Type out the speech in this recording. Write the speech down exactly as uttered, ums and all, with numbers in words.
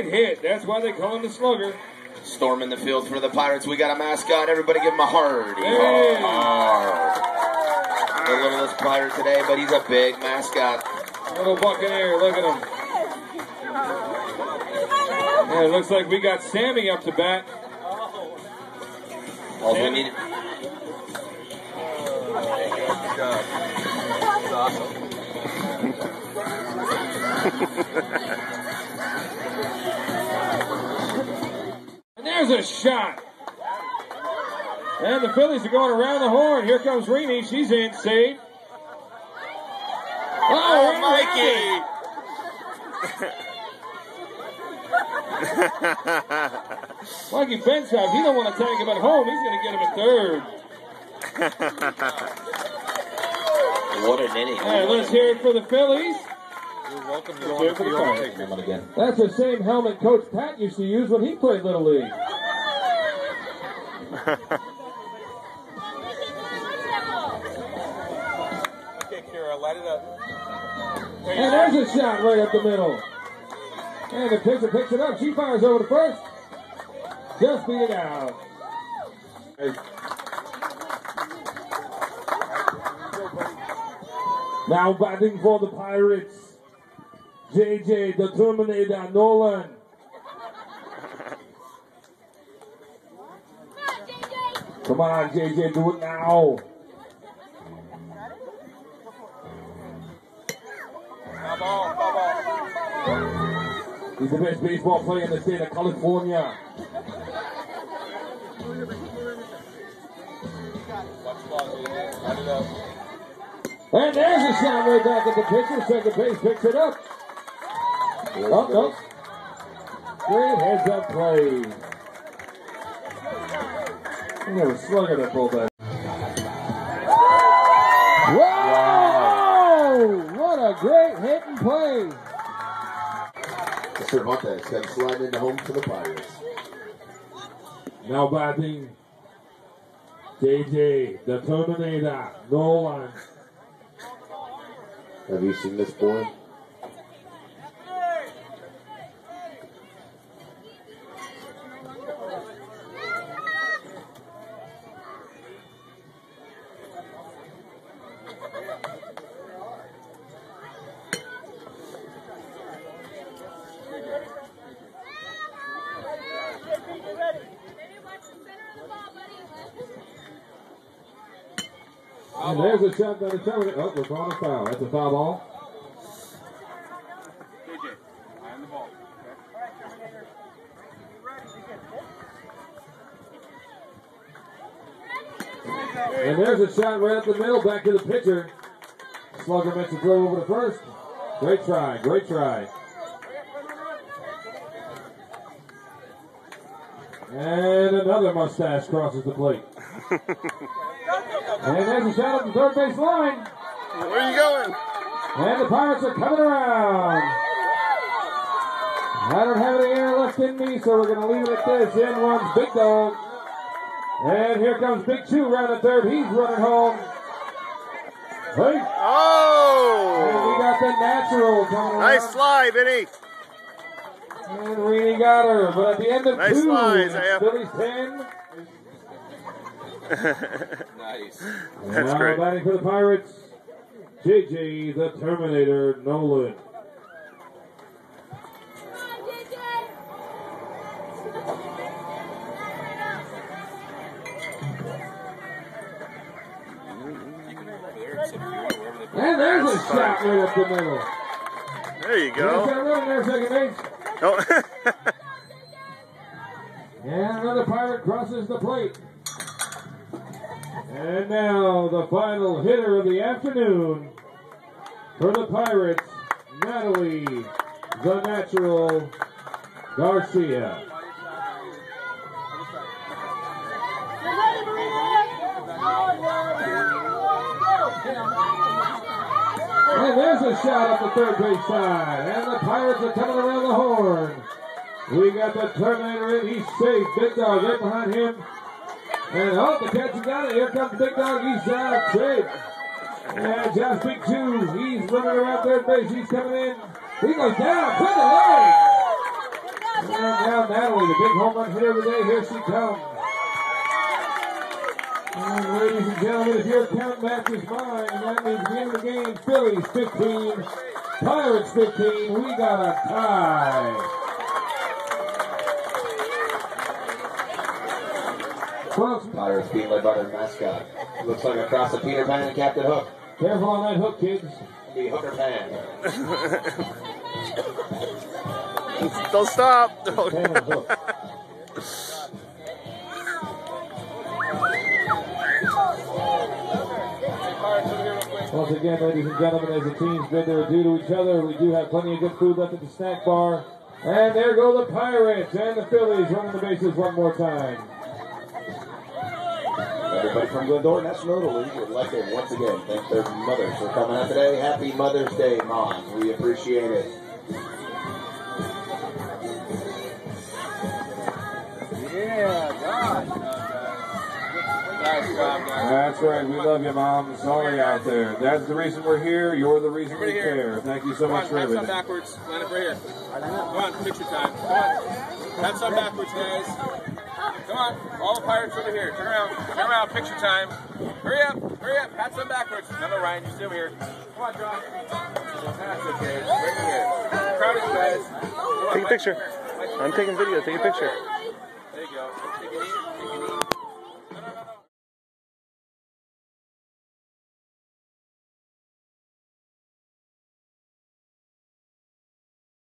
can't hit. That's why they call him the Slugger. Storming the field for the Pirates. We got a mascot. Everybody give him a hard. Hey. The littlest Pirate today, but he's a big mascot. Little Buccaneer, look at him. Yeah, it looks like we got Sammy up to bat. All we need. That's awesome. And there's a shot. And the Phillies are going around the horn. Here comes Rini. She's in, safe. Oh, Oh, Mikey! Mikey Fenstoff, he don't want to tag him at home. He's going to get him at third. What an inning. All right, let's hear it for the Phillies. You're welcome to Let's go hear on it for the the field and Pirates. take one again. That's the same helmet Coach Pat used to use when he played Little League. Okay, Kira, light it up. And there's a shot right up the middle. And the pitcher picks it up. She fires over to first. Just beat it out. Now batting for the Pirates. J J, the Terminator, Nolan. Come on, J J, do it now. Foul ball, foul ball. He's the best baseball player in the state of California. Watch the ball, J J. Light it up. And there's a shot right back at the pitcher. Second base picks it up. Up, up. Great heads up play. Look at a slugger that pulled that. Whoa! What a great hit and play. Cervantes got sliding into home for the Pirates. Now batting J J, the Terminator, Nolan. Have you seen this boy? And there's a shot by the Terminator. Oh, we're calling a foul. That's a foul ball. J J, eye on the ball. And there's a shot right up the middle, back to the pitcher. Slugger makes a throw over to first. Great try, great try. And another mustache crosses the plate. And there's a shot up the third base line. Where are you going? And the Pirates are coming around. I don't have any air left in me, so we're going to leave it at this. In runs Big Dog. And here comes Big Chew around the third. He's running home. Hey. Oh! And we got the natural coming around. Nice slide, Vinny. And Reedy got her. But at the end of Nice two, slide, it's Isaiah. Phillies ten. Nice. And That's now great. batting for the Pirates, J J, the Terminator, Nolan. And there's a shot right up the middle. There you There's go. that run there, second base. Oh. And another Pirate crosses the plate. And now the final hitter of the afternoon for the Pirates, Natalie, the Natural Garcia. And there's a shot up the third base side. And the Pirates are coming around the horn. We got the Terminator in. He's safe. Big Dog right behind him. And oh, the catcher got it. Here comes Big Dog. He's out. Safe. And Josh Big Two. He's running around third base. He's coming in. He goes down. Put the leg. now Natalie, the big home run hitter of the day. Here she comes. And ladies and gentlemen, if your count matches mine, that means the end of the game. Phillies fifteen, Pirates fifteen. We got a tie. Pirates being led by their mascot. Looks like a cross of Peter Pan and Captain Hook. Careful on that hook, kids. Be Hooker Pan. Don't stop. Pan and hook. Once again, ladies and gentlemen, as the teams bid their adieu to each other, we do have plenty of good food left at the snack bar. And there go the Pirates and the Phillies running the bases one more time. Everybody from Glendora National Little League would like to once again thank their mothers for coming out today. Happy Mother's Day, Mom. We appreciate it. Yeah, God. That's right. We love you, Mom. Sorry out there. That's the reason we're here. You're the reason we care. Thank you so much for everything. Backwards. Line up right here. Come on, picture time. Come on. Hats on backwards, guys. Come on. All the Pirates over here. Turn around. Turn around. Picture time. Hurry up. Hurry up. Hats on backwards. No, no, Ryan. You're still here. Come on, John. That's okay. Right here. Crowd it, guys. Take a picture. I'm taking video. Take a picture.